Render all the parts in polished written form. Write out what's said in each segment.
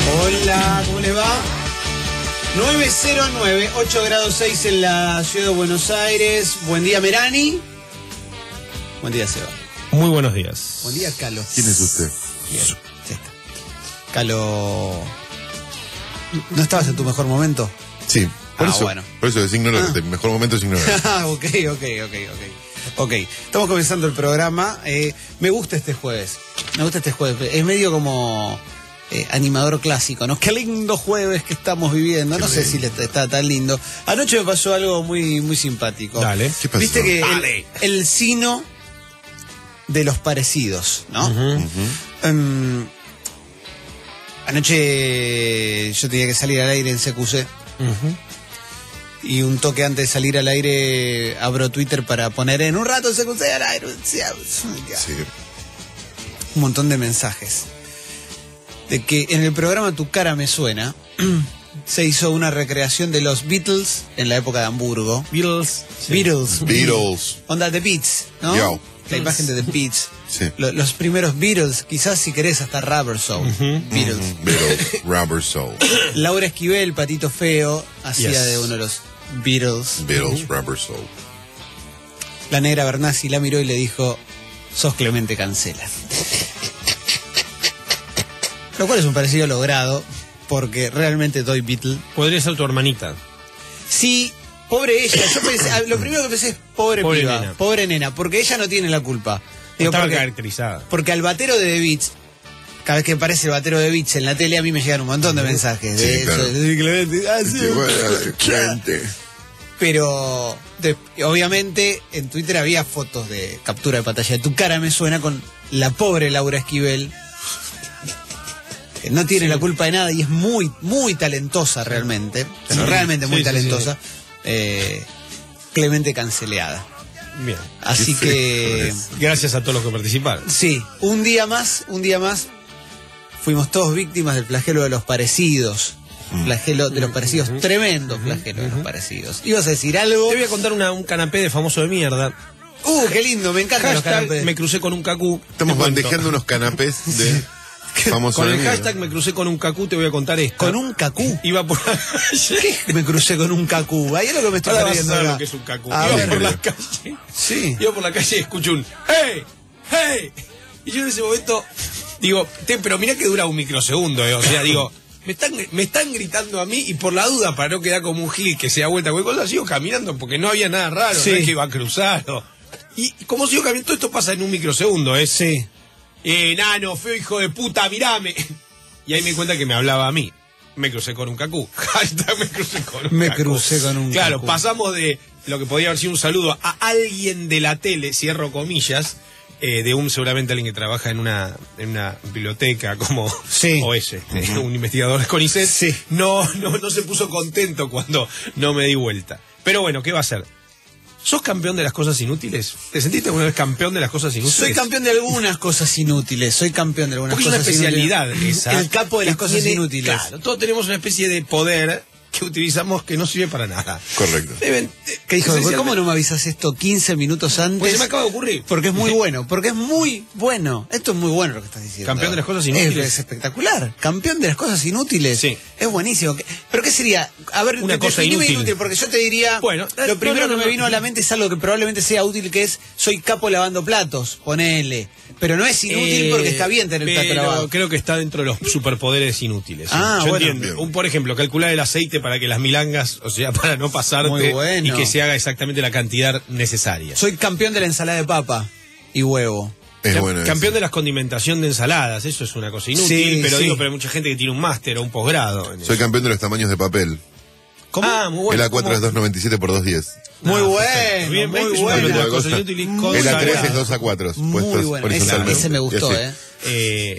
Hola, ¿cómo les va? 909, 8 grados 6 en la ciudad de Buenos Aires. Buen día, Merani. Buen día, Seba. Muy buenos días. Buen día, Calo. ¿Quién es usted? Bien, ya está. Calo, ¿no estabas en tu mejor momento? Sí, por eso. Bueno. Por eso es ignorante. El mejor momento es ignorante. Ok. Estamos comenzando el programa. Me gusta este jueves. Es medio como animador clásico, ¿no? Qué lindo jueves que estamos viviendo. No sé si está tan lindo. Anoche me pasó algo muy, muy simpático. Dale. ¿Qué pasó? Viste que Dale. el sino de los parecidos, ¿no? Anoche yo tenía que salir al aire en CQC. Y un toque antes de salir al aire abro Twitter para poner en un rato CQC al aire. Sí. Un montón de mensajes. De que en el programa Tu Cara Me Suena se hizo una recreación de los Beatles en la época de Hamburgo. Beatles. Beatles. Onda The Beats, ¿no? Yo. La imagen de The Beats. Sí. Los primeros Beatles, quizás si querés hasta Rubber Soul. Beatles. Beatles. Rubber Soul. Laura Esquivel, Patito Feo, hacía Yes. de uno de los Beatles. Beatles. Rubber Soul. La negra Bernasi la miró y le dijo: sos Clemente Cancela. Lo cual es un parecido logrado, porque realmente doy Beatle. Podría ser tu hermanita. Sí, pobre ella. Yo pensé, lo primero que pensé es pobre piba, nena. pobre nena, porque ella no tiene la culpa. Digo, Estaba porque, caracterizada. porque al batero de The Beats, cada vez que aparece el batero de Beats en la tele, a mí me llegan un montón de mensajes. Sí, De claro. eso, de Clemente. Ah, sí, Qué buena gente. Pero obviamente en Twitter había fotos de captura de pantalla de Tu Cara Me Suena con la pobre Laura Esquivel, que no tiene la culpa de nada y es muy, muy talentosa realmente, pero Sí. realmente muy Sí, talentosa. Clemente Canceleada. Bien. Así Qué que feo es. Gracias a todos los que participaron. sí, un día más fuimos todos víctimas del flagelo de los parecidos. Flagelo de los parecidos, tremendo flagelo de los parecidos. ¿Ibas a decir algo? Te voy a contar un canapé de famoso de mierda. Qué lindo, me encantan los Hashtag canapés. me crucé con un cacú. Estamos Te cuento. bandejando unos canapés de famoso Con de el mierda. hashtag me crucé con un cacú te voy a contar esto. Con un cacú. Iba por la calle. Me crucé con un cacú. Ahí es lo que me estoy Ahora vas a perdiendo saber acá. lo que es un cacú. A Iba ver. por la calle. Sí. Iba por la calle y escucho un ¡Hey! ¡Hey! Y yo en ese momento digo, pero mirá que dura un microsegundo, o sea, digo, me están gritando a mí y por la duda, para no quedar como un gil que se da vuelta, cualquier cosa, sigo caminando porque no había nada raro, Sí. no es que iba a cruzar. Y como sigo caminando, todo esto pasa en un microsegundo, ¿eh? Sí. Nano, feo hijo de puta, mirame. Y ahí me di cuenta que me hablaba a mí. Me crucé con un cacú. Hashtag me crucé con un Me cacú. crucé con un Claro, cacú. pasamos de lo que podía haber sido un saludo a alguien de la tele, cierro comillas, de seguramente alguien que trabaja en una biblioteca como Sí. OS, un investigador de CONICET. Sí. No se puso contento cuando no me di vuelta. Pero bueno, ¿qué va a hacer? ¿Sos campeón de las cosas inútiles? ¿Te sentiste alguna vez campeón de las cosas inútiles? Soy campeón de algunas cosas inútiles. Soy campeón de algunas Porque es una cosas especialidad inútiles. esa. El capo de las que cosas tiene- inútiles. Claro, todos tenemos una especie de poder que utilizamos que no sirve para nada. Correcto. ¿Qué dijo? Esencialmente- ¿Cómo no me avisas esto 15 minutos antes? Pues se me acaba de ocurrir. Porque es muy bueno, porque es muy bueno. Esto es muy bueno lo que estás diciendo. Campeón de las cosas inútiles. Es espectacular. Campeón de las cosas inútiles. Sí. Es buenísimo. ¿Pero qué sería? A ver, Una cosa definime inútil. porque yo te diría... Bueno, lo primero no, que me vino a la mente es algo que probablemente sea útil, que es, soy capo lavando platos, ponele. Pero no es inútil porque está bien tener el plato pero lavado. creo que está dentro de los superpoderes inútiles. ¿sí? Ah, Yo bueno. entiendo. Por ejemplo, calcular el aceite para que las milangas, o sea, para no pasarte Muy bueno. y que se haga exactamente la cantidad necesaria. Soy campeón de la ensalada de papa y huevo. Es bueno Campeón eso. de la condimentación de ensaladas, eso es una cosa inútil, Sí, pero sí. digo, pero hay mucha gente que tiene un máster o un posgrado. en Soy eso. campeón de los tamaños de papel. ¿Cómo? Ah, muy bueno. El A4 es 2.97 por 2.10. Muy perfecto. bueno, Bien, ves muy que es una bueno. pelota de Cosa. cosas inútiles Muy con El A3 salada. es 2 A4 Muy puestos bueno. horizontalmente. Ese me gustó, Y así.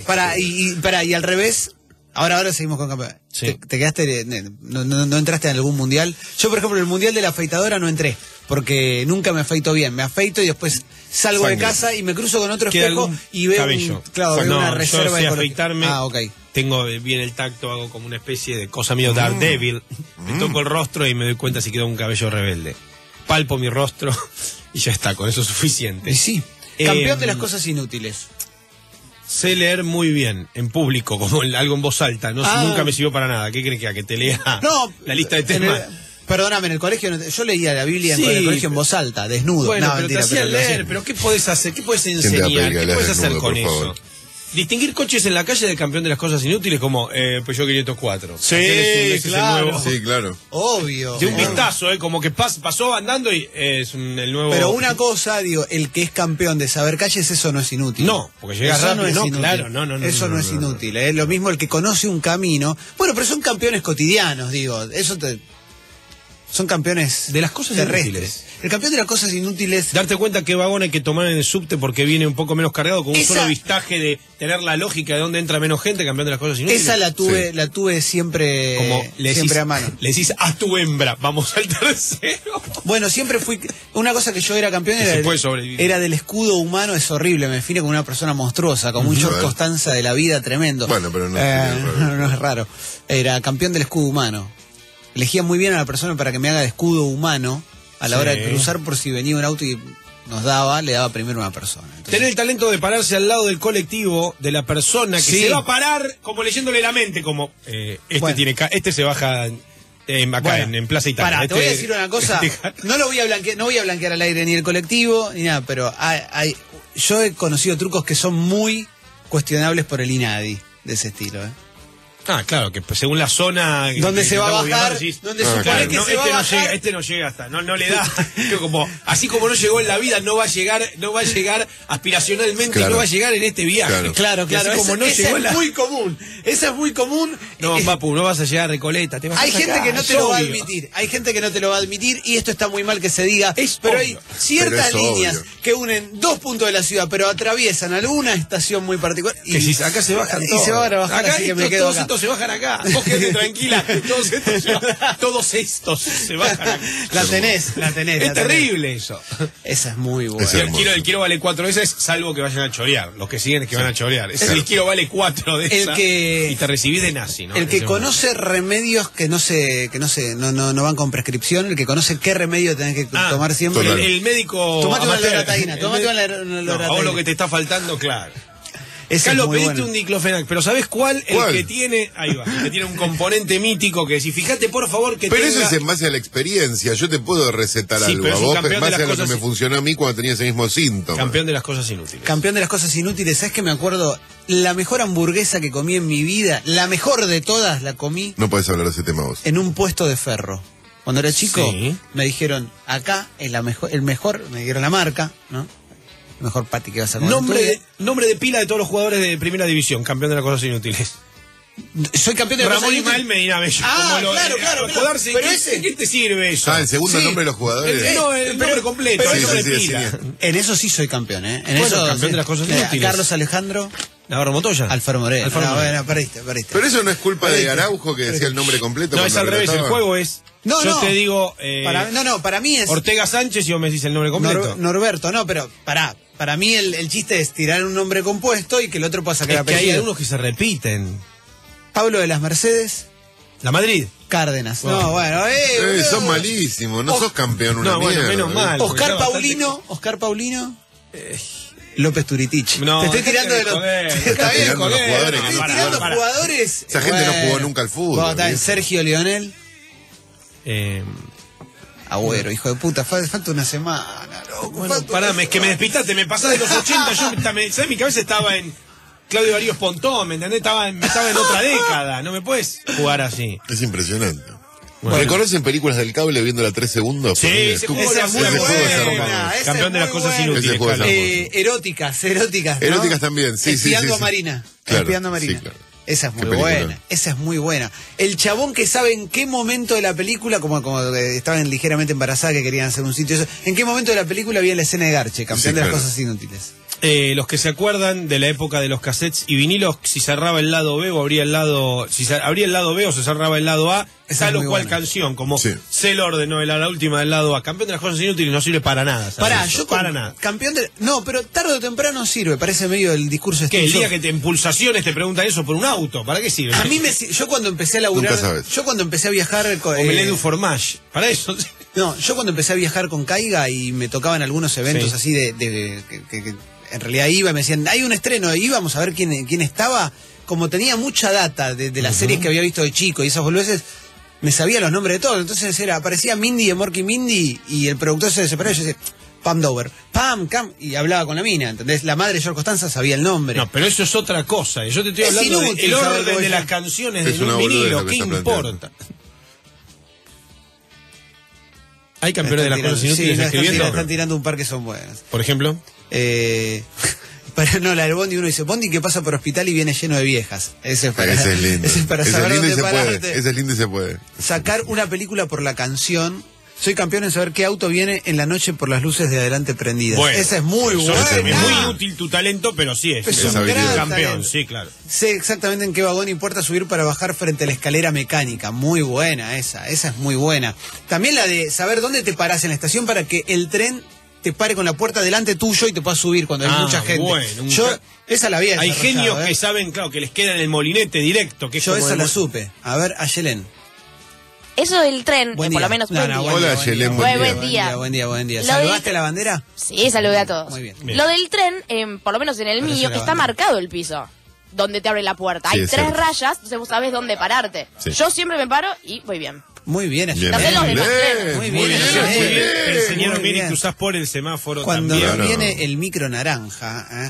y al revés, ahora seguimos con campeón. Sí. ¿Te quedaste, no entraste en algún mundial? Yo, por ejemplo, en el mundial de la afeitadora no entré, porque nunca me afeito bien. Me afeito y después salgo de Sangre. casa y me cruzo con otro Queda espejo algún y veo, cabello. veo No, una yo reserva sé de afeitarme. Ah, ok. Tengo bien el tacto, hago como una especie de cosa medio Daredevil. Me toco el rostro y me doy cuenta si queda un cabello rebelde. Palpo mi rostro y ya está, con eso es suficiente. Y sí, campeón de las cosas inútiles. sé leer muy bien en público, como algo en voz alta. Nunca me sirvió para nada. ¿Qué crees que te lea la lista de temas? Perdóname, en el colegio yo leía la Biblia en el colegio en voz alta, desnudo. Bueno, no, pero mentira, te hacían pero leer. Pero ¿qué podés hacer? ¿Qué podés enseñar? ¿Qué podés hacer con eso? Distinguir coches en la calle del campeón de las cosas inútiles como Peugeot 504. Sí, claro. Sí, claro. Obvio. De un vistazo, como que pasó andando y es el nuevo... Pero una cosa, digo, el que es campeón de saber calles, eso no es inútil. No, porque llega rápido, no es inútil. Claro, no. Eso no es inútil. Es lo mismo el que conoce un camino. Bueno, pero son campeones cotidianos, digo. Son campeones de las cosas terrestres. inútiles. El campeón de las cosas inútiles. Darte cuenta qué vagón hay que tomar en el subte porque viene un poco menos cargado, con un Esa... solo vistaje de tener la lógica de dónde entra menos gente, campeón de las cosas inútiles. Esa la tuve siempre, como siempre a mano. Le decís a tu hembra, vamos al tercero. Bueno, siempre fui. Una cosa que yo era campeón era del escudo humano, es horrible, me define como una persona monstruosa, como un George Costanza de la vida tremendo. Bueno, pero no es raro. Era campeón del escudo humano. Elegía muy bien a la persona para que me haga de escudo humano a la hora de cruzar, por si venía un auto y le daba primero a una persona. Entonces, tener el talento de pararse al lado del colectivo, de la persona que se va a parar, como leyéndole la mente, como este se baja acá en Plaza Italia. Te voy a decir una cosa, no voy a blanquear al aire ni el colectivo ni nada, pero yo he conocido trucos que son muy cuestionables por el INADI de ese estilo, Ah, claro, que según la zona donde se va a bajar, donde supone que se va a bajar. Este no llega hasta, no le da, así como no llegó en la vida, no va a llegar aspiracionalmente, no va a llegar en este viaje. Claro, como esa es muy común. Esa es muy común. No, papu, no vas a llegar a Recoleta, te vas hay a sacar, gente que no te lo va a admitir. Hay gente que no te lo va a admitir y esto está muy mal que se diga. Pero hay ciertas líneas que unen dos puntos de la ciudad, pero atraviesan alguna estación muy particular. Y acá se bajan todos. Y se van a bajar, acá así que me quedo acá. Se bajan acá, vos quedate tranquila, todos estos se bajan acá. La tenés. Es terrible eso. Esa es muy buena. El kilo vale 4 veces, salvo que vayan a chorear. Los que siguen es que van a chorear. El kilo vale 4 de esa. Y te recibís de nazi, ¿no? El que conoce remedios que no van con prescripción, el que conoce qué remedio tenés que tomar siempre. El médico. Tomate una loratadina, o lo que te está faltando, claro. Carlos, pediste un diclofenac, pero ¿sabés cuál? El que tiene, el que tiene un componente mítico que si fíjate por favor que pero eso es en base a la experiencia, yo te puedo recetar algo a vos, en base a lo que me funcionó a mí cuando tenía ese mismo síntoma. Campeón de las cosas inútiles. Campeón de las cosas inútiles, ¿sabes que me acuerdo? La mejor hamburguesa que comí en mi vida, la mejor de todas, la comí. No podés hablar de ese tema vos. En un puesto de ferro. Cuando era chico, me dijeron, acá es el mejor, me dieron la marca, ¿no? Mejor pati que vas a comer. Nombre de pila de todos los jugadores de primera división, campeón de las cosas inútiles. Soy campeón de las cosas inútiles. Ramón Ismael Medina Bello. Claro. Pero ¿qué te sirve eso? El segundo nombre de los jugadores. El nombre completo, el nombre de pila. En eso sí soy campeón, ¿eh? Campeón de las cosas inútiles. Carlos Alejandro Navarro Montoya. Alfaro Moreno. Bueno, perdiste. Pero eso no es culpa de Araujo que decía el nombre completo. No, es al revés, el juego es... Yo te digo... para mí es... Ortega Sánchez y vos me decís el nombre completo. Norberto, no, pero para mí el chiste es tirar un nombre compuesto y que el otro pueda sacar apellido. Hay algunos que se repiten. Pablo de las Mercedes. La Madrid. Cárdenas. Son malísimos, no sos campeón una mierda. Menos mal. Oscar Paulino. López Turitich. No, te estoy tirando de los... Está bien, con los jugadores. Estoy tirando jugadores. Esa gente no jugó nunca al fútbol. Sergio Leonel. Agüero, hijo de puta, falta una semana, loco. Bueno, parame, es que me despistaste, me pasás de los 80, ¿sabes? Mi cabeza estaba en Claudio Darío Pontón, ¿me entendés? Estaba en otra década, no me puedes jugar así. Es impresionante. ¿Reconocen películas del cable viéndola 3 segundos? Sí, esa es muy buena. Campeón de las cosas inútiles. Eróticas, ¿no? Eróticas también, sí. Espiando a Marina. Espiando a Marina. Esa es muy buena, esa es muy buena. El chabón que sabe en qué momento de la película, como estaban ligeramente embarazadas que querían hacer un sitio, en qué momento de la película había la escena de Garche, campeón de las cosas inútiles. Los que se acuerdan de la época de los cassettes y vinilos, si cerraba el lado B o abría el lado, si abría el lado B o se cerraba el lado A, tal o cual canción, como sé el orden, ¿no? La última del lado A. Campeón de las cosas inútiles no sirve para nada. Para nada. Campeón de... No, pero tarde o temprano sirve, parece medio el discurso ¿Qué? El día que en pulsaciones te preguntan eso por un auto, ¿para qué sirve? A mí yo cuando empecé a laburar, yo cuando empecé a viajar... Omelette du fromage, para eso. No, yo cuando empecé a viajar con Caiga y me tocaban algunos eventos así de en realidad iba y me decían, hay un estreno, íbamos a ver quién estaba. Como tenía mucha data de las series que había visto de chico y esas boludeces, me sabía los nombres de todos. Entonces aparecía Mindy de Morky Mindy y el productor se desesperaba y yo decía, Pam Dover, Pam, Cam, y hablaba con la mina, ¿entendés? La madre de George Costanza sabía el nombre. No, pero eso es otra cosa. Yo te estoy hablando del orden de las canciones de un vinilo. ¿Qué importa? Hay campeones de las cosas inútiles escribiendo. Están tirando un par que son buenas. Por ejemplo. Pero no, la del Bondi, uno dice, Bondi que pasa por hospital y viene lleno de viejas. Ese es lindo. Ese es para saber dónde pararte. Ese es lindo y se puede. Sacar una película por la canción. Soy campeón en saber qué auto viene en la noche por las luces de adelante prendidas. Bueno, esa es muy buena. Es muy útil tu talento, pero sí es un gran campeón, talento. Sí, claro. Sé exactamente en qué vagón y puerta subir para bajar frente a la escalera mecánica. Muy buena esa es muy buena. También la de saber dónde te parás en la estación para que el tren te pare con la puerta delante tuyo y te puedas subir cuando hay mucha gente. Bueno, esa la había Hay genios que saben, claro, que les queda en el molinete directo. Que yo esa la supe. A ver, Ayelén. Eso del tren, por lo menos buen día. Hola, Ayelén, buen día. Buen día. ¿Saludaste a la bandera? Sí, saludé a todos. Muy bien. Lo del tren, por lo menos en el mío, está marcado el piso donde te abre la puerta. Hay 3 rayas, entonces vos sabés dónde pararte. Sí. Yo siempre me paro y voy bien. Muy bien, Ayelén. Muy bien. Te enseñaron bien y cruzás por el semáforo cuando también. Viene el micro naranja.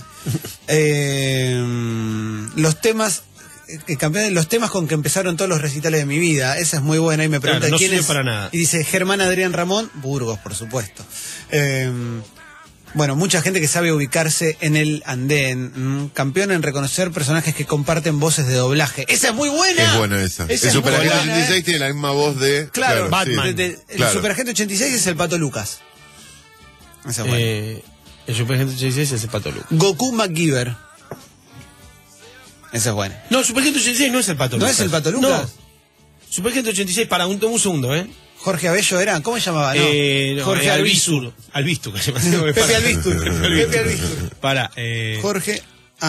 Los temas... campeón, los temas con que empezaron todos los recitales de mi vida, esa es muy buena y me pregunta no quién es para nada. Y dice Germán Adrián Ramón Burgos, por supuesto. Bueno, mucha gente que sabe ubicarse en el andén. Campeón en reconocer personajes que comparten voces de doblaje. Esa es muy buena. Es buena esa. El Superagente 86 tiene la misma voz de Batman. Sí. El Superagente 86 es el Pato Lucas. Esa es buena. El Superagente 86 es el Pato Lucas. Goku MacGyver. Esa es buena. No, Superagente 86 no es el Pato Lucas. ¿No es el Pato Lucas? No. Superagente 86, para un segundo, Jorge Abello era, ¿cómo se llamaba? No, Jorge Albistur. Albistur, que se llama. Pepe Albistur. Pepe Albistur. Para, Jorge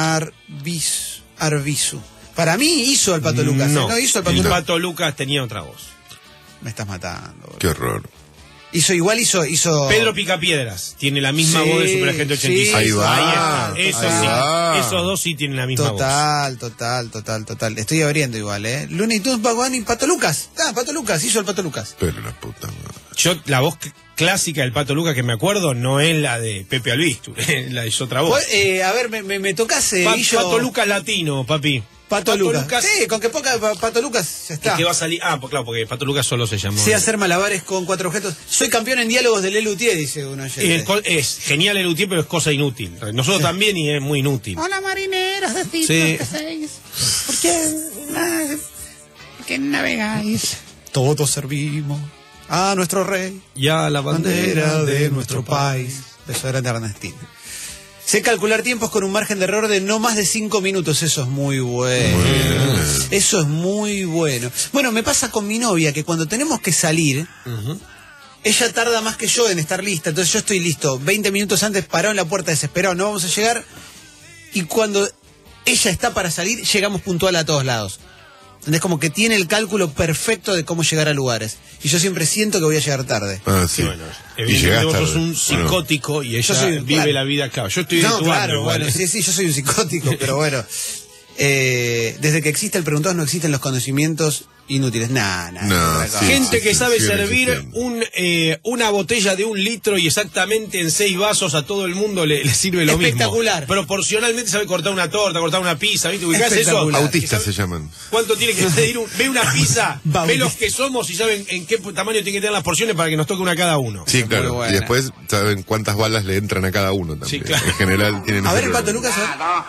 Arbizu. Para mí hizo el Pato Lucas. No, hizo el Pato Lucas. El Pato Lucas tenía otra voz. Me estás matando. Bro. Qué horror. Hizo... Pedro Picapiedras tiene la misma voz de Superagente 86. Ahí va. Esos dos sí tienen la misma voz. Total. Estoy abriendo igual, Looney Tunes, Paguán y Pato Lucas. Pato Lucas, hizo el Pato Lucas. Pero la puta madre. Yo, la voz clásica del Pato Lucas que me acuerdo no es la de Pepe Albistur, es otra voz. A ver, me tocás... Pato Lucas latino, papi. Pato Lucas. Sí, con que poca Pato Lucas ya está. ¿Y que va a salir? Pues claro, porque Pato Lucas solo se llamó. Sé hacer malabares con 4 objetos. Soy campeón en diálogos de Lelutier, dice uno. Es genial Lelutier, pero es cosa inútil. Nosotros también y es muy inútil. Hola marineros de Cito, ¿Por qué navegáis? Todos servimos a nuestro rey y a la bandera de nuestro país. Beso grande a Ernestín. Sé calcular tiempos con un margen de error de no más de 5 minutos. Eso es muy bueno. Eso es muy bueno. Bueno, me pasa con mi novia que cuando tenemos que salir, ella tarda más que yo en estar lista. Entonces yo estoy listo 20 minutos antes, parado en la puerta, desesperado, no vamos a llegar. Y cuando ella está para salir, llegamos puntual a todos lados. Es como que tiene el cálculo perfecto de cómo llegar a lugares. Y yo siempre siento que voy a llegar tarde. Sí. Bueno, evidentemente vos sos un psicótico y ella vive la vida acá. Yo estoy sí, yo soy un psicótico, pero bueno. Desde que existe el preguntado no existen los conocimientos inútiles. Gente que sabe servir una botella de 1 litro y exactamente en 6 vasos a todo el mundo le sirve lo mismo. Espectacular. Proporcionalmente sabe cortar una torta, cortar una pizza, ¿viste? ¿Ubicás eso? Autistas se llaman. ¿Cuánto tiene que pedir? Ve una pizza, ve los que somos y saben en qué tamaño tienen que tener las porciones para que nos toque una a cada uno. Sí, claro. Y después saben cuántas balas le entran a cada uno también. Sí, claro. En general tienen... A ver, el Pato Lucas,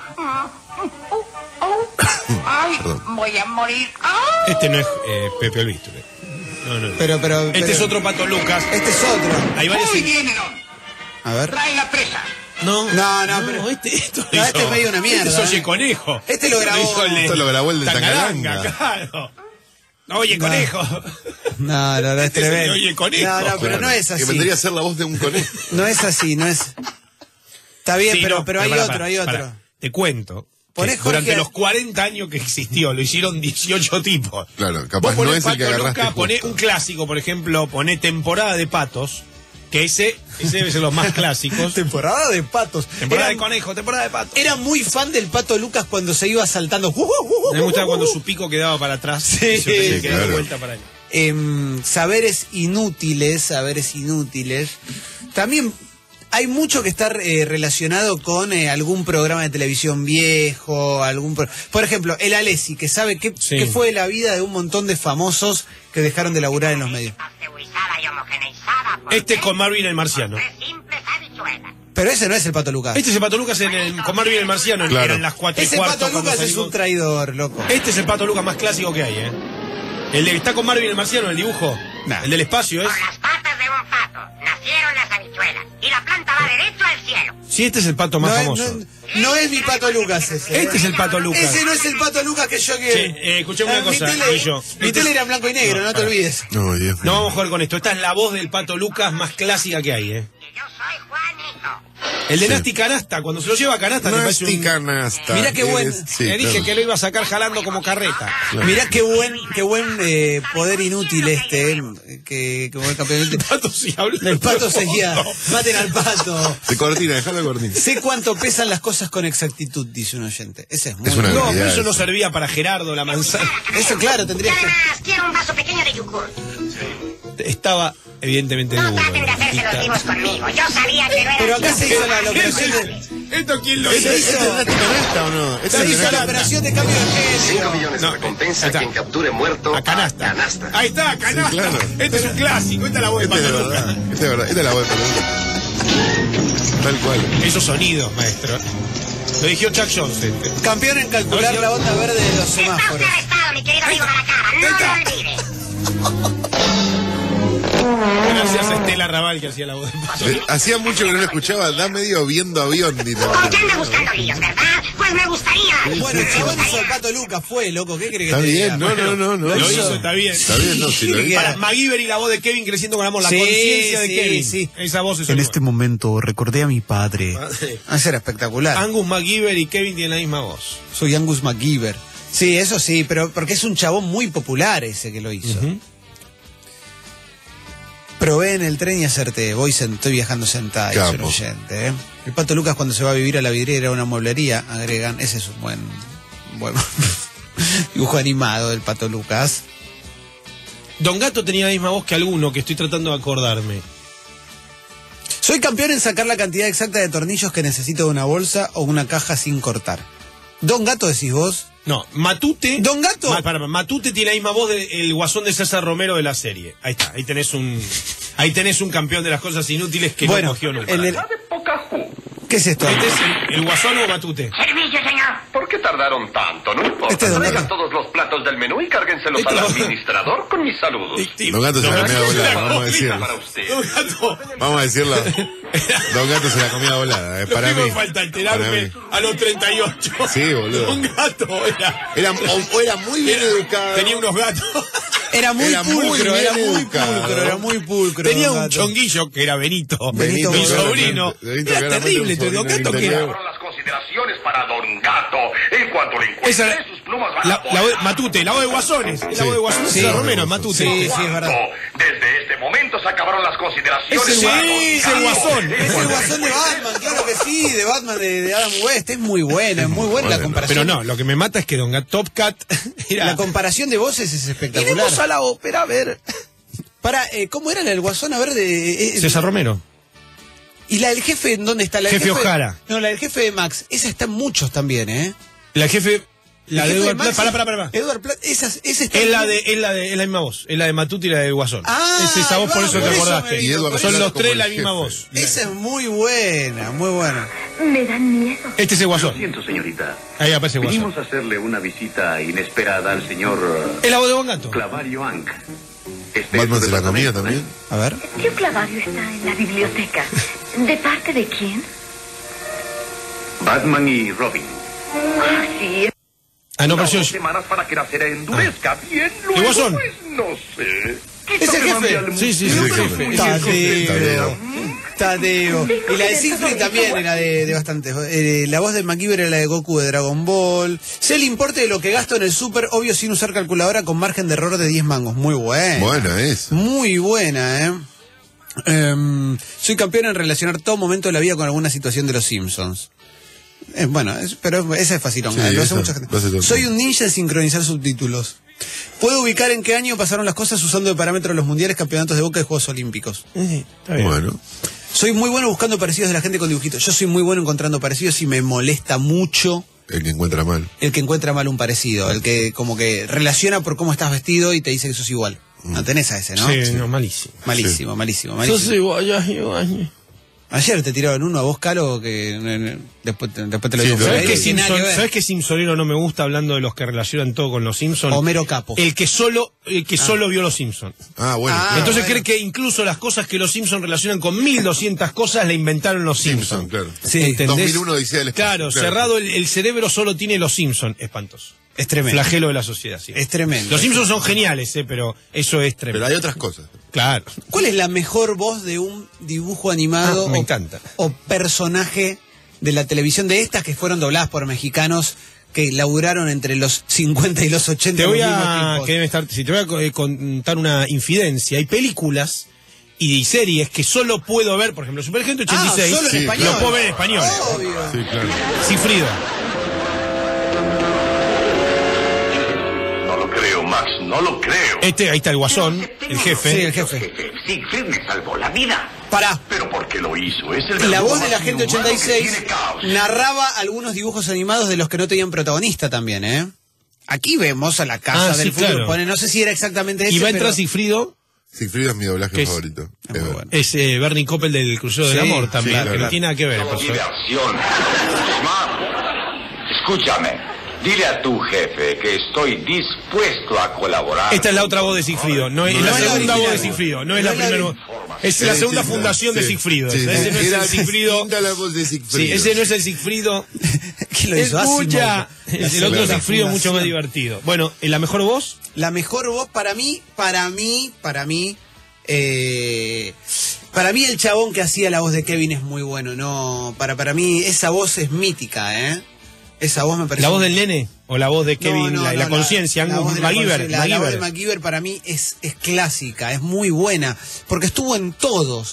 Ay, voy a morir. Este no es Pepe Albistur. No. Pero este es otro Pato Lucas. Este es otro. Hay varios. Muy bien, A ver. trae la presa. No, pero este es medio una mierda. Este es Oye Conejo. Este lo grabó. Esto lo grabó el de Tangalanga. Claro. Oye Conejo. No, es tremendo. Oye Conejo. No, pero no es así. Que vendría a ser la voz de un conejo. No es así, no es. Está bien, sí, pero hay otro. Te cuento. Durante los 40 años que existió, lo hicieron 18 tipos. Claro, capaz no es el que agarraste. Poné un clásico, por ejemplo, poné temporada de patos Que ese debe ser los más clásicos. Temporada de patos. Temporada de conejo, temporada de patos. Era muy fan del Pato Lucas cuando se iba saltando. Me gustaba cuando su pico quedaba para atrás. Sí, se quedaba de vuelta para ahí. Saberes inútiles. También hay mucho que está relacionado con algún programa de televisión viejo, por ejemplo, el Alessi, que sabe qué fue la vida de un montón de famosos que dejaron de laburar en los medios. Este con Marvin el Marciano. Pero ese no es el Pato Lucas. Este es el Pato Lucas con Marvin el Marciano, claro. Eran las 4:15. Ese Pato Lucas es un traidor, loco. Este es el Pato Lucas más clásico que hay, ¿eh? El de que está con Marvin el Marciano, el dibujo. Nah. El del espacio, ¿es? Con las patas de un pato nacieron las habichuelas y la planta va derecho al cielo. Sí, este es el pato más famoso. No es mi Pato Lucas ese. Este es el Pato Lucas. Ese no es el Pato Lucas que yo quiero. Escuchame una cosa, Guillo. Mi tele era en blanco y negro, no te olvides. No, Dios mío. No vamos a jugar con esto. Esta es la voz del Pato Lucas más clásica que hay, ¿eh? Y yo soy Juanito. El de Nasty Canasta, cuando se lo lleva a Canasta, te parece Nasty un... Canasta. Mirá qué buen... Le dije que lo iba a sacar jalando como carreta. Claro. Mirá qué buen poder inútil que buen campeón. El Pato sí habla. El Pato seguía. Maten al Pato. De cortina, dejalo de cortina. Sé cuánto pesan las cosas con exactitud, dice un oyente. Ese es muy una No, bueno. pero eso no servía para Gerardo la manzana. Eso claro, tendrías que... Además, quiero un vaso pequeño de yogur. Estaba evidentemente No duro. traten de hacerse los vivos conmigo. Yo sabía que no era Pero acá así. se hizo la operación de... ¿Esto quién lo hizo? ¿Este es Nasty Canasta o no? Se hizo la operación de cambio de 5 género. millones No, de recompensa ahí a está. quien capture muerto A Canasta. Canasta. Ahí está, Canasta. Sí, claro. Este es un clásico. Esta es la voz de Este es Pato de Lucas. verdad. Este es verdad. Esta es la voz de Pato Lucas. Tal cual. Esos sonidos, maestro. Lo dijo Chuck Jones. Campeón en calcular la onda verde de los Está usted semáforos. arrestado, mi querido amigo Malacara. No lo olvide. Gracias a Estela Raval que hacía la voz de Pato. Hacía mucho que no lo escuchaba. Da medio viendo avión. ¿Por qué anda buscando líos, verdad? Pues me gustaría. Bueno, el chabón hizo el Pato Lucas, fue, loco. ¿Qué crees que Está te diga? bien. No. Lo hizo, está bien. Está bien, no, sí lo hizo. Para MacGyver y la voz de Kevin creciendo con amor, la Sí, conciencia de sí, Kevin. sí. Esa voz es En el este momento recordé a mi padre. sí. Ese era espectacular. Angus MacGyver y Kevin tienen la misma voz. Soy Angus MacGyver. Sí, eso sí, pero porque es un chabón muy popular ese que lo hizo. Probé en el tren y acerté. Estoy viajando sentada, dice un Capo. oyente. El Pato Lucas cuando se va a vivir a la vidriera a una mueblería, agregan, ese es un buen dibujo animado del Pato Lucas. Don Gato tenía la misma voz que alguno que estoy tratando de acordarme. Soy campeón en sacar la cantidad exacta de tornillos que necesito de una bolsa o una caja sin cortar. Don Gato decís vos. No, Matute. ¿Don Gato? Matute tiene la misma voz del guasón de César Romero de la serie. Ahí está, ahí tenés un campeón de las cosas inútiles que no cogió nunca. ¿Qué es esto? ¿Este es el guasón o Matute? Servicio, señor. ¿Por qué tardaron tanto? No importa. Este es Don Traigan Gato. todos los platos del menú y cárguenselos Este al no. administrador con mis saludos. Don Gato se la comía volada, vamos a Lista decirlo. para usted. Don Gato. Vamos a decirlo. Don Gato se la comía volada, Lo para único mí. que falta Para enterarme mí. a los 38. Sí, boludo. Don Gato era. Era muy bien educado. Tenía unos gatos. Era muy Era muy pulcro, bien era muy educado. pulcro, era muy pulcro. Tenía Don un Gato. chonguillo que era Benito. Benito, mi claramente. sobrino. Benito, Era claramente terrible. un Don sobrino Gato que interior. era. Fueron las consideraciones para Don Gato. En cuanto le encuentre, Esa, sus plumas van la a voz de Matute, la voz de Guasones. La voz de Guasones Sí. César Romero, Matute. Sí, es verdad. Desde este momento se acabaron las consideraciones Ese para sí, Don es Gato. el Guasón. Es el guasón de Batman, claro que sí, de Batman de Adam West. Es muy buena la Bueno, comparación. Pero no, lo que me mata es que Don Gato, Top Cat era. La comparación de voces es espectacular. Iremos a la ópera a ver. ¿Cómo era la del guasón? A ver, César Romero. ¿Y la del jefe en dónde está? La del Jefe Ojara. No, la del jefe de Max. Esa está en muchos también, ¿eh? La jefe. La El de jefe Edward Max Platt. Pará. Edward Platt, esa está Es en- la misma voz. Es la de Matute y la de Guasón. Ah, es esa voz, por eso por te eso acordaste. me vino, por Son eso los como tres el la misma jefe. voz. Esa es muy buena, muy buena. Me dan miedo. Este es el Lo Guasón. siento, señorita. Ahí aparece Guasón. Vinimos a hacerle una visita inesperada al señor Es la voz de Don Gato. Clavario Ank. Batman se la comía también. A ver. Tío Clavario está en la biblioteca. ¿De parte de quién? Batman y Robin. Ah, sí. Ah, no, Unas pero 2 yo. semanas para que la cera endurezca. Bien, luego, Guasón? pues, no sé. ¿Es el jefe? Sí, sí, sí. Tadeo. Y la de Siegfried también era de bastantes. La voz de MacGyver era la de Goku de Dragon Ball. Sé el importe de lo que gasto en el súper, obvio sin usar calculadora, con margen de error de 10 mangos. Muy buena. Buena es. Muy buena, ¿eh? Soy campeón en relacionar todo momento de la vida con alguna situación de los Simpsons. Bueno, pero esa es fácil. Sí, lo hace mucha gente. Soy un ninja de sincronizar subtítulos. ¿Puedo ubicar en qué año pasaron las cosas usando de parámetro los mundiales, campeonatos de Boca y Juegos Olímpicos? Está bien. Bueno. Soy muy bueno buscando parecidos de la gente con dibujitos. Yo soy muy bueno encontrando parecidos y me molesta mucho el que encuentra mal. El que encuentra mal un parecido. El que como que relaciona por cómo estás vestido y te dice que sos igual. No tenés a ese, ¿no? Sí, no, malísimo. Malísimo, malísimo. Sos igual. Ayer te tiraron uno a vos, Calo, que después te lo digo. ¿Sabés qué Simpsonero no me gusta, hablando de los que relacionan todo con los Simpsons? Homero Capo. El que solo vio los Simpsons. Bueno. Entonces cree que incluso las cosas que los Simpsons relacionan con 1200 cosas la inventaron los Simpsons. Claro. Sí, ¿entendés? 2001 dice el espacio. Claro, cerrado el cerebro solo tiene los Simpsons. Espantoso. Es tremendo. Flagelo de la sociedad, sí. Es tremendo. Los Simpsons son geniales, pero eso es tremendo. Pero hay otras cosas. Claro. ¿Cuál es la mejor voz de un dibujo animado me encanta. o personaje de la televisión de estas que fueron dobladas por mexicanos que laburaron entre los 50 y los 80? Te voy a contar una infidencia. Hay películas y series que solo puedo ver, por ejemplo, Superagente 86. Solo en español. Lo puedo ver en español. Obvio. Sí, claro. Sigfrido. Max, no lo creo. Ahí está el guasón, el jefe. Sí, el jefe. Siegfried me salvó la vida. Pará. ¿Pero por qué lo hizo? Es el La voz de la más gente inhumano 86 que tiene caos. narraba algunos dibujos animados de los que no tenían protagonista también, ¿eh? Aquí vemos a la casa del futuro. Claro. Pone, no sé si era exactamente ese. Y va a entrar Sigfrido. Sigfrido es mi doblaje favorito. Es muy bueno. Es Bernie Coppel del Crucero del Amor también, sí, claro. que no tiene nada que ver. Como diversión. Escúchame. Dile a tu jefe que estoy dispuesto a colaborar. Esta es la otra voz de Sigfrido, no es la segunda voz de Sigfrido, no es la primera voz. Es la segunda fundación de Sigfrido. Ese no es el Sigfrido. La voz de Sigfrido. Sí, ese no es el Sigfrido. ¿Quién lo hizo? Escucha. Asimov. El otro La Sigfrido fundación. mucho más divertido. Bueno, ¿la mejor voz? La mejor voz para mí, el chabón que hacía la voz de Kevin es muy bueno, no, para mí esa voz es mítica, esa voz me parece. ¿La voz del nene? ¿O la voz de Kevin, la conciencia? La voz de MacGyver. la voz de MacGyver para mí es clásica, es muy buena, porque estuvo en todos.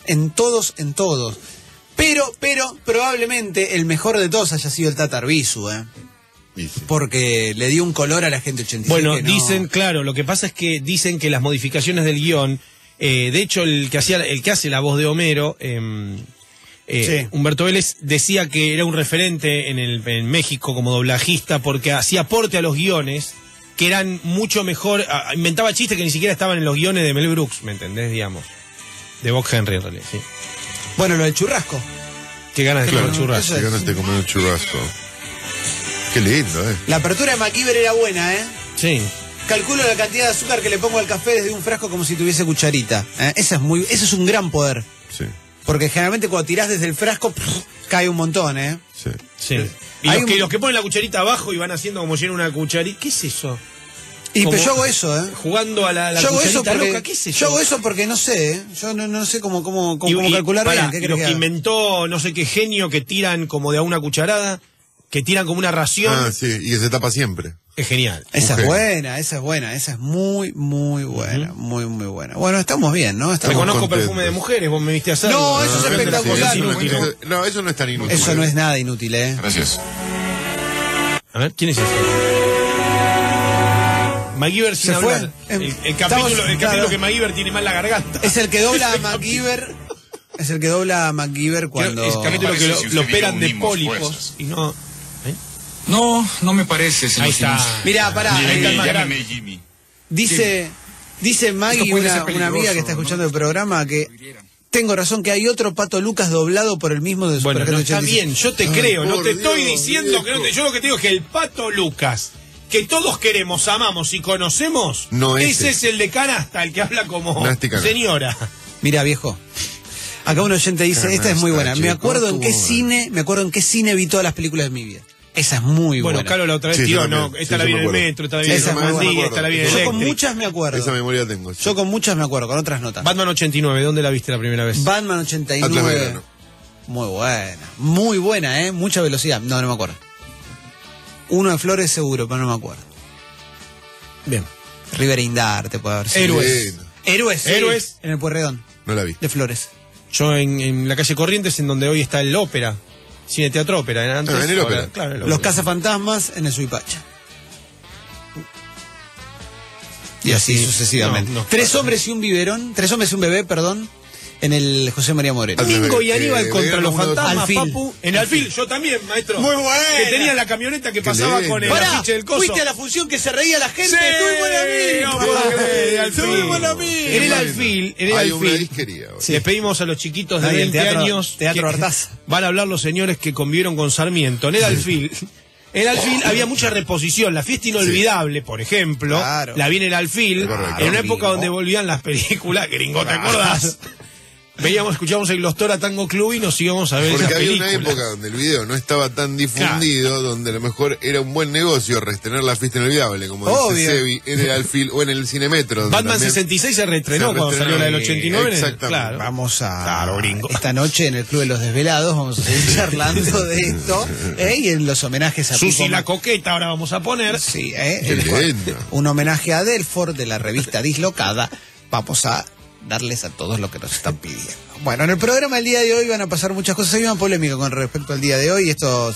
Pero probablemente el mejor de todos haya sido el Tata Arbizu, porque le dio un color a la gente 86. Bueno, que no... dicen, claro, lo que pasa es que dicen que las modificaciones del guión, de hecho el que hace la voz de Homero, sí. Humberto Vélez, decía que era un referente en México como doblajista porque hacía aporte a los guiones que eran mucho mejor, inventaba chistes que ni siquiera estaban en los guiones de Mel Brooks, ¿me entendés? Digamos, de Bob Henry en realidad, sí. Bueno, lo del churrasco. Qué ganas de comer churrasco. Qué ganas de comer un churrasco. Qué lindo, La apertura de MacGyver era buena, Sí. Calculo la cantidad de azúcar que le pongo al café desde un frasco como si tuviese cucharita. Ese es un gran poder. Sí. Porque generalmente cuando tirás desde el frasco, cae un montón, Sí. Y los que ponen la cucharita abajo y van haciendo como llena una cucharita, ¿qué es eso? Y pero yo hago eso, Jugando a la yo hago cucharita eso porque, loca, ¿qué es eso? Yo hago eso porque no sé, Yo no sé cómo calcular bien. ¿Qué lo crees que inventó no sé qué genio que tiran como de a una cucharada, que tiran como una ración. Sí, y que se tapa siempre. Es genial. Esa es buena, esa es muy buena, muy buena. Bueno, estamos bien, ¿no? Reconozco contentos. perfume de mujeres, vos me viste a hacer. No, eso es espectacular. No, eso no es tan inútil. Eso no es nada inútil, Gracias. A ver, ¿quién es ese? MacGyver sin ¿Se fue? hablar. El capítulo claro. que MacGyver tiene mal la garganta. Es el que dobla a MacGyver. Es el que dobla a MacGyver cuando... Es el capítulo que Parece si lo usted operan vio de un pólipos fuerzas. y no... No me parece, señor. Ahí está. Mirá, pará. Llámeme Jimmy. Dice Maggie, Esto puede ser una peligroso, amiga que está escuchando el programa, que tengo razón que hay otro Pato Lucas doblado por el mismo de Bueno, Superagente está 86. bien, yo te creo, no por te estoy Dios, diciendo que no te... viejo. Yo lo que te digo es que el Pato Lucas, que todos queremos, amamos y conocemos, No ese ese. es el de canasta, el que habla como Nasty canasta. señora. Mira, viejo. Acá un oyente dice, esta es muy buena. Me acuerdo en qué cine vi todas las películas de mi vida. Esa es muy buena. Bueno, Calo la otra vez Sí, tiró, yo no, también. esta Sí, la yo vi en me el acuerdo. metro, esta la Sí, vi en esa el me acuerdo. Mandí, esta la vi en el Yo con Electric. muchas me acuerdo. Esa memoria tengo. Sí. Yo con muchas me acuerdo, con otras notas. Batman 89, ¿dónde la viste la primera vez? Batman Atlas 89. Belgrano. Muy buena, mucha velocidad. No me acuerdo. Uno de Flores seguro, pero no me acuerdo. Bien. River Indar te puede haber sido. Héroes. Héroes, sí. Héroes. En el Pueyrredón. No la vi. De Flores. Yo en la calle Corrientes, en donde hoy está el ópera. Cine Teatro Ópera. Antes, en el ópera. Claro, en el Los ópera. Cazafantasmas en el Suipacha. Y así Sí, sucesivamente. no, 3 hombres y un biberón. 3 hombres y un bebé, perdón. En el José María Moreno. Mingo y Aníbal contra los fantasmas, Alfil. Papu. En Alfil, yo también, maestro. Muy bueno. Que tenía la camioneta que pasaba lindo. con el Pará, afiche del coso. fuiste a la función que se reía la gente. Sí, Estuvimos en la no misma. puedo creer, Alfil. Estuvimos en la misma. En el Alfil, en el Hay una Alfil. disquería. boludo. Les pedimos a los chiquitos de Ahí, el 20 teatro- años. Teatro que Artaza. Van a hablar los señores que convivieron con Sarmiento. En el Alfil. En el Alfil había mucha reposición. La fiesta inolvidable, por ejemplo, Claro. la vi en el Alfil. Correcto. En una época Gringo. donde volvían las películas. Gringo, ¿te acordás? Escuchábamos el Glostora Tango Club y nos íbamos a ver Porque esas había películas. una época donde el video no estaba tan difundido, donde a lo mejor era un buen negocio retener la fiesta inolvidable, como Obvio. dice Sebi, en el Alfil o en el Cinemetro. donde Batman también 66 se reestrenó se cuando reestrenó. salió la del 89. Exactamente. Claro. Vamos a. Claro, gringo. Esta noche en el Club de los Desvelados vamos a seguir charlando de esto. Y en los homenajes a Susi Pipo la coqueta ahora vamos a poner. Sí, Qué lindo. un homenaje a Delford de la revista Dislocada. Vamos a darles a todos lo que nos están pidiendo. Bueno, en el programa del día de hoy van a pasar muchas cosas. Hay una polémica con respecto al día de hoy. Esto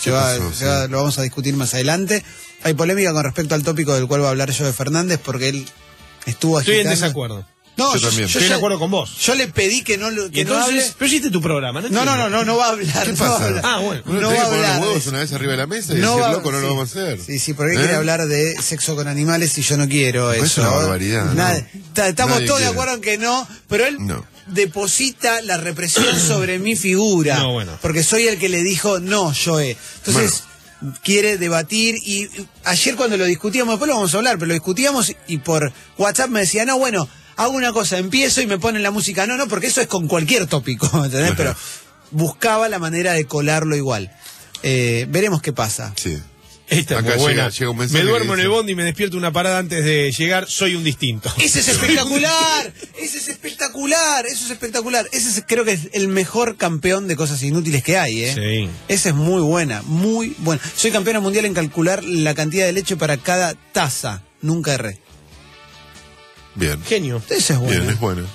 lo vamos a discutir más adelante. Hay polémica con respecto al tópico del cual va a hablar yo de Fernández porque él estuvo Estoy en agitando. desacuerdo. No, Yo también. Estoy de acuerdo con vos. Yo le pedí que no Y no hable. entonces, pero hiciste tu programa, ¿no? No va a hablar. ¿Qué no va a pasa? hablar. Ah, bueno. ¿No No tenés va a que poner hablar. los huevos una vez arriba de la mesa y No decir, va- loco, no sí. lo vamos a hacer? Sí, pero él quiere hablar de sexo con animales y yo no quiero eso. Es una barbaridad, ¿no? Estamos Nadie todos de quiere. acuerdo en que no, pero él No. deposita la represión sobre mi figura. No, bueno. Porque soy el que le dijo no, Joe. Entonces, quiere debatir y ayer cuando lo discutíamos, después lo vamos a hablar, pero lo discutíamos y por WhatsApp me decía, no, bueno, hago una cosa, empiezo y me ponen la música. No, porque eso es con cualquier tópico, ¿entendés? Pero buscaba la manera de colarlo igual. Veremos qué pasa. Sí. Esta es Acá muy buena. llega un mensaje Me duermo que en el dice- bondi y me despierto una parada antes de llegar. Soy un distinto. Ese es espectacular, ese es espectacular, eso es espectacular. Ese es, creo que es el mejor campeón de cosas inútiles que hay, ¿eh? Sí. Esa es muy buena, muy buena. Soy campeona mundial en calcular la cantidad de leche para cada taza. Nunca erré. Bien. Genio. Esa es buena. Bien, es bueno.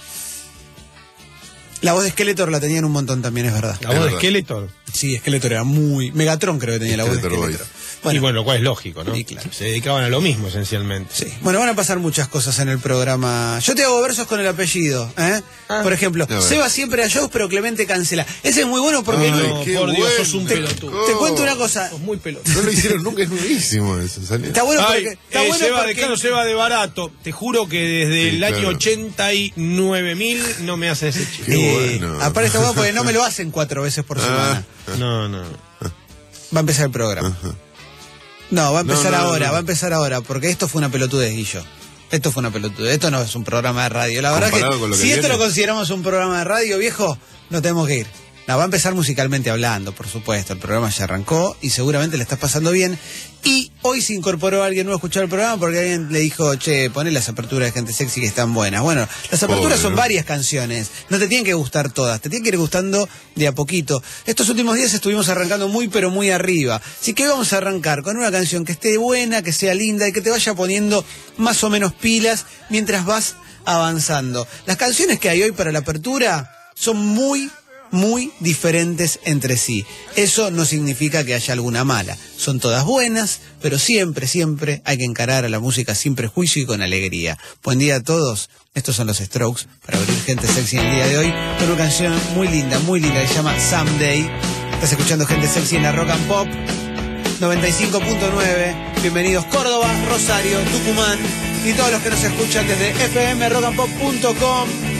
La voz de Skeletor la tenían un montón también, es verdad. La voz de verdad. Skeletor. Sí, Skeletor era muy... Megatron creo que tenía la voz de Skeletor Skeletor. Y bueno, lo cual es lógico, ¿no? Sí, claro. Se dedicaban a lo mismo, esencialmente. Sí. Bueno, van a pasar muchas cosas en el programa. Yo te hago versos con el apellido, ¿eh? Por ejemplo, A ver. Seba siempre a shows, pero Clemente cancela. Ese es muy bueno porque... Ay, no- qué por Dios, bueno. sos un pelotudo. te cuento una cosa. Sos muy pelotudo. No lo hicieron nunca, es nuevísimo eso. Salió. Está bueno Ay, porque... Está bueno Seba porque... de Cano, Seba de Barato. Te juro que desde Sí, el año claro. 89.000 no me hacen ese chiste. Qué bueno. Aparte está bueno porque no me lo hacen 4 veces por semana. No. Va a empezar el programa. No, va a empezar No, no, ahora, no. va a empezar ahora, porque esto fue una pelotudez, Guillo. Esto fue una pelotudez, esto no es un programa de radio. La verdad Comparado con que lo que si esto viene. lo consideramos un programa de radio, viejo, no tenemos que ir. No, va a empezar musicalmente hablando, por supuesto. El programa ya arrancó y seguramente le estás pasando bien. Y hoy se incorporó alguien nuevo a escuchar el programa porque alguien le dijo, che, poné las aperturas de Gente Sexy que están buenas. Bueno, las aperturas Pobre, son ¿no? varias canciones. No te tienen que gustar todas, te tienen que ir gustando de a poquito. Estos últimos días estuvimos arrancando muy pero muy arriba. Así que hoy vamos a arrancar con una canción que esté buena, que sea linda y que te vaya poniendo más o menos pilas mientras vas avanzando. Las canciones que hay hoy para la apertura son muy diferentes entre sí. Eso no significa que haya alguna mala. Son todas buenas, pero siempre hay que encarar a la música sin prejuicio y con alegría. Buen día a todos. Estos son los Strokes para abrir Gente Sexy en el día de hoy con una canción muy linda, que se llama Someday. Estás escuchando Gente Sexy en la Rock and Pop 95.9. Bienvenidos Córdoba, Rosario, Tucumán y todos los que nos escuchan desde fmrockandpop.com.